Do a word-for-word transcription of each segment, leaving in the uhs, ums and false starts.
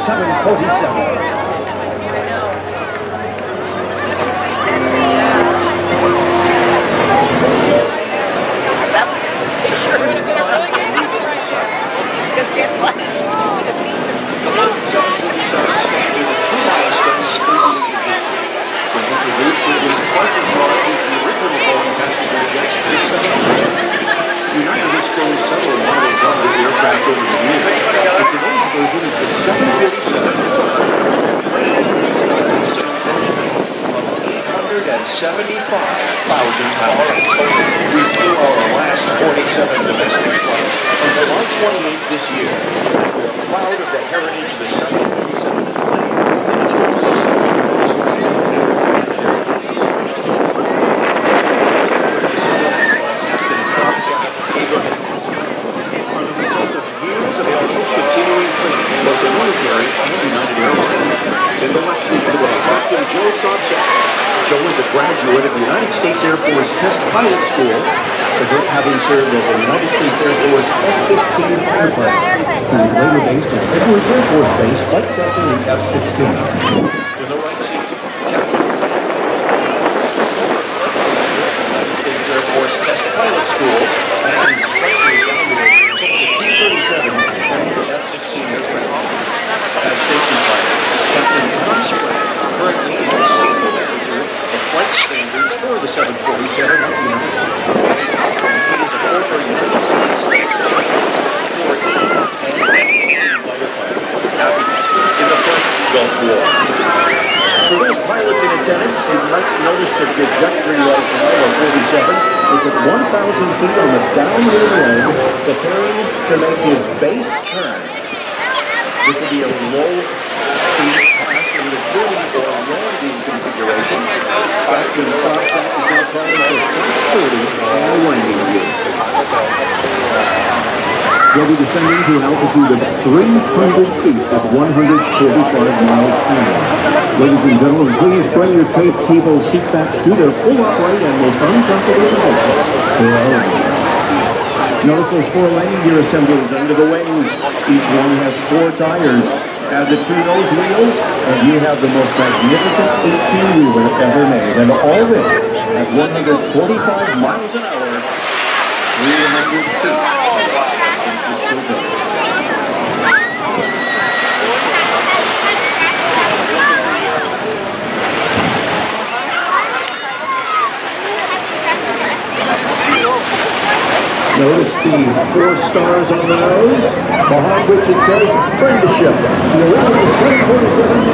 seven forty-seven. Guess what? United has flown several models of this aircraft over the years, but today's version is the seven forty-seven of eight hundred seventy-five thousand pounds. We flew our last forty-seven domestic flight on July twenty-eighth this year. We are proud of the heritage the seven forty-seven has played in its forty-seven years flight. Military on United Airlines. In the left seat today, Captain Joe Sobczak. Joe is a graduate of the United States Air Force Test Pilot School, having served as a United States Air Force F fifteen fighter pilot. He was later based at Edwards Air Force Base, Flight Center in F sixteen. In the right seat, Captain United States Air Force Test Pilot School, and slightly evaluated the T thirty-seven and F sixteen aircraft. As safety pilot, Captain Tom Sprague, currently is the senior manager of flight standards for the seven forty-seven at United. He is a former United States for E and fighter pilot. In the first Gulf War. For those pilots in attendance, you must notice the trajectory right now of forty-seven is at one thousand feet on the downwind leg, preparing to make his base turn. This will be a low-speed pass in the thirty or landing configuration. Captain Sobczak is now calling for thirty and a landing view. They'll be descending to an altitude of three hundred feet at one hundred forty-five miles per hour. Ladies and gentlemen, please bring your tape table seat backs to their full upright and most uncomfortable position. Notice those four landing gear assemblies under the wings. Each one has four tires. Add the two nose wheels, and you have the most magnificent eighteen-wheeler ever made. And all this at one hundred forty-five miles an hour, three hundred feet. Notice the four stars on the nose, behind which it says friendship. The original seven forty-seven.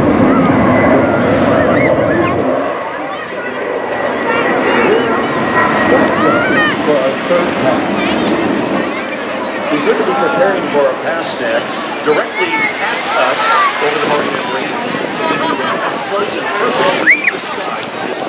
For our third time. We should be preparing for a pass test directly at us over the Marina Green. Frozen perfectly to the side.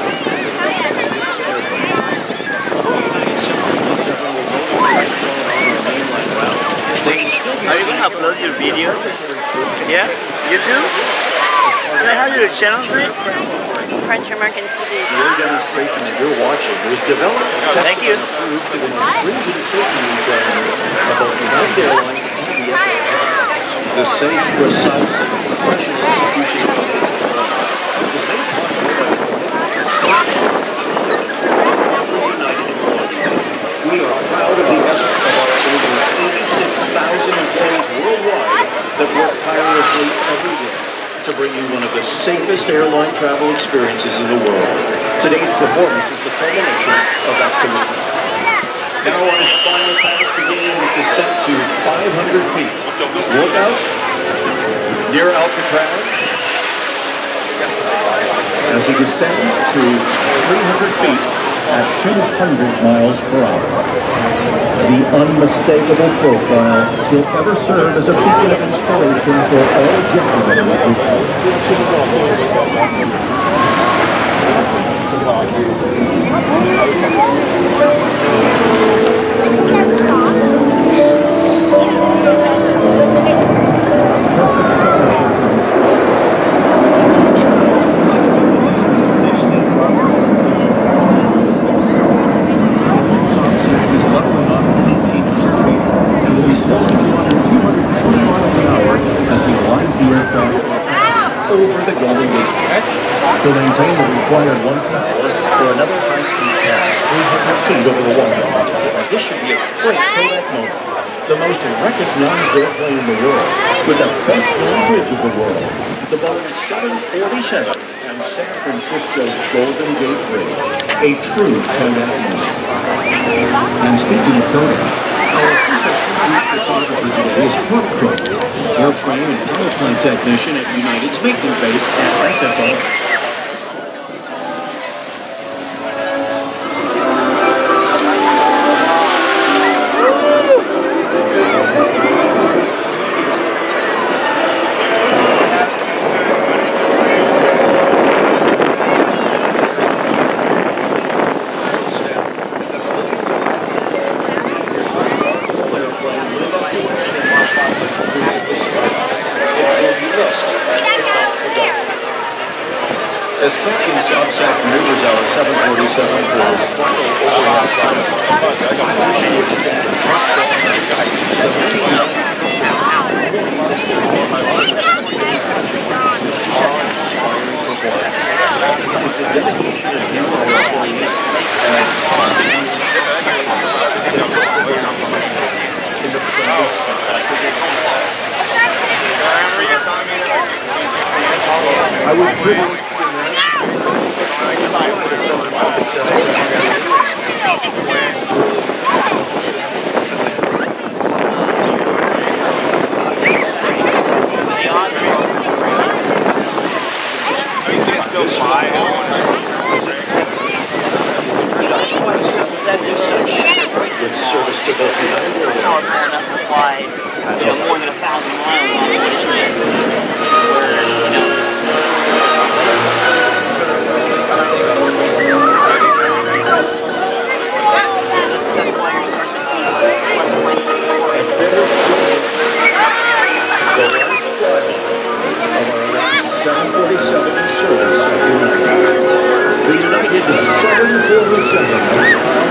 Are you going to upload your videos? Yeah? YouTube? Can I have your channel, please? French American T V. The air demonstration that you're watching was developed oh, thank you. Approved with an stringent safety requirement about United Airlines and the F A A. The safe, precise, professional execution of the was made possible by the United employees. We are proud of the efforts of our over eighty-six thousand employees worldwide that work tirelessly every day to bring you one of the safest airline travel experiences in the world. Today's performance is the culmination of that commitment. Now on his final pass, beginning with descent to five hundred feet. Look out near Alcatraz as he descends to three hundred feet at two hundred miles per hour. The unmistakable profile will ever serve as a beacon of inspiration for all gentlemen of this slowing to under two hundred twenty miles an hour as he lines the air over the Golden Gate Bridge. To maintain the required one power for another high-speed pass, three hundred feet over the water. This should be a great Kodak moment. The most recognized airplane in the world, with the best known bridge of the world. The Boeing seven forty-seven and San Francisco's Golden Gate Bridge. A true Kodak moment. And speaking of Kodak, our official photographer today is Mark Crowe, airplane and powerplane technician at United's maintenance base at Mexico. As Captain Southsack maneuvers our seven forty-seven I would privilege service to both the power more enough to fly, you know, more than a thousand miles on the where, you know, that's why you're starting to see less plane seven forty-seven in service at United. The United seven forty-seven.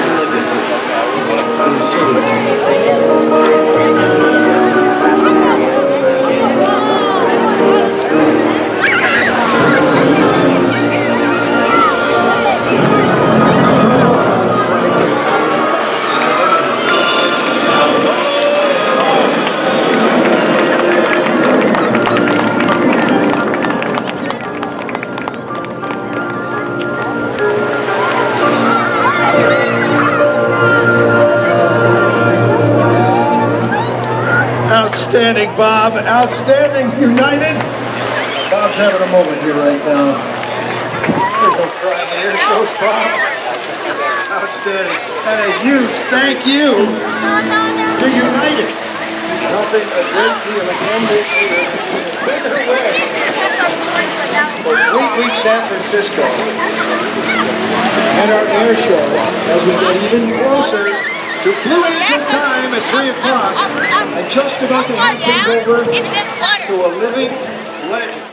Outstanding, Bob. Outstanding, United. Bob's having a moment here right now. There's no crying here. Shows Bob. Outstanding. And a huge thank you to United. Helping a great deal again this year. Making her way for Fleet Week San Francisco. And our air show as we get even closer to Blue Angel time at three o'clock, and just about to hand things over to a living legend.